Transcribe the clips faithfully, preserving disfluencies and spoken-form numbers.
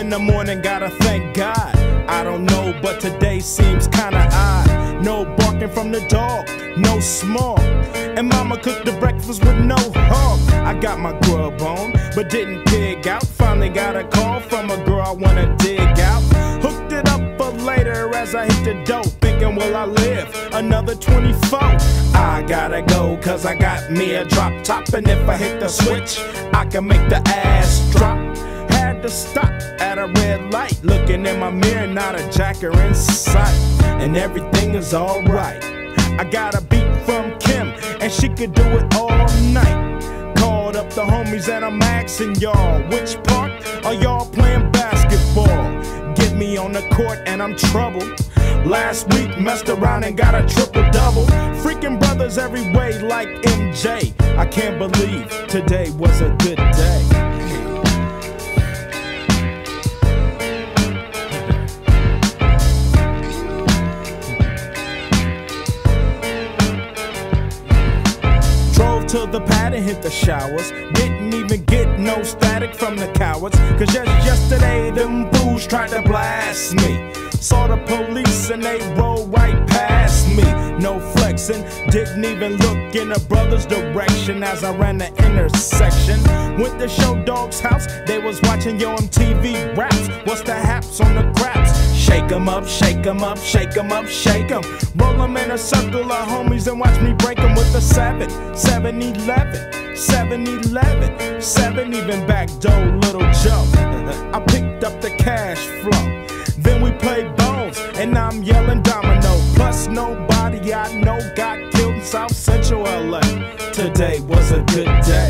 in the morning, gotta thank God. I don't know, but today seems kinda odd. No barking from the dog, no small. And mama cooked the breakfast with no hog. I got my grub on, but didn't pig out. Finally got a call from a girl I wanna dig out. Hooked it up for later as I hit the dope. Thinking, will I live another twenty-four? I gotta go, cause I got me a drop top. And if I hit the switch, I can make the ass drop. Had to stop at a red light. Looking in my mirror, not a jacker in sight. And everything is alright. I got a beat from Kim, and she could do it all night. Called up the homies and I'm asking y'all, which part are y'all playing basketball? Get me on the court and I'm troubled. Last week messed around and got a triple-double. Freaking brothers every way like M J. I can't believe today was a good day. To the pad and hit the showers. Didn't even get no static from the cowards. Cause just yesterday them fools tried to blast me. Saw the police and they rolled right past me. No flexing, didn't even look in a brother's direction as I ran the intersection. Went to Show Dog's house, they was watching Yo M T V raps. What's the haps on the craps? Shake 'em up, shake 'em up, shake 'em up, shake 'em. Roll 'em in a circle of homies and watch me break 'em with a seven, seven eleven, seven eleven, seven even back door Little Joe. I picked up the cash flow. Then we played bones, and I'm yelling domino. Plus nobody I know got killed in South Central L A. Today was a good day.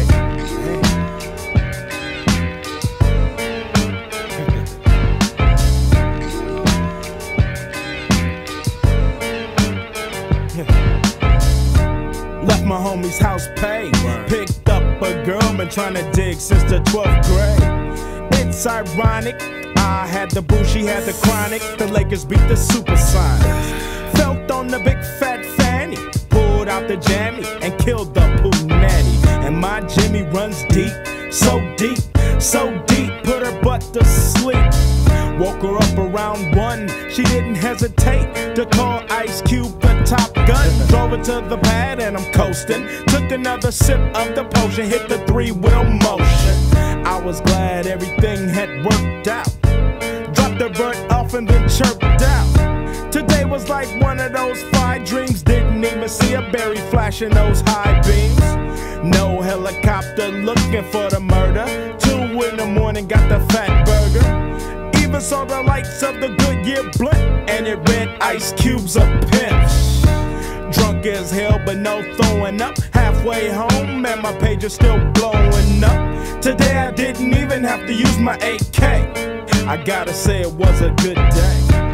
Left my homie's house paid. Picked up a girl, been trying to dig since the twelfth grade. It's ironic, I had the boo, she had the chronic. The Lakers beat the Supersonics. Felt on the big fat fanny, pulled out the jammy and killed the poo nanny. And my Jimmy runs deep, so deep, so deep, put her butt to sleep. Woke her up around one, she didn't hesitate to call Ice Cube the Top Gun. Drove her to the pad and I'm coasting. Took another sip of the potion, hit the three-wheel motion. I was glad everything had worked out. Dropped the bird off and then chirped out. Today was like one of those fine dreams. Didn't even see a berry flashing those high beams. No helicopter looking for the murder. Two in the morning, got the fat burger. Even saw the lights of the Goodyear blimp, and it read Ice Cube's a pimp. Drunk as hell, but no throwing up. Halfway home, and my pager's still blowing up. Today I didn't even have to use my A K. I gotta say it was a good day.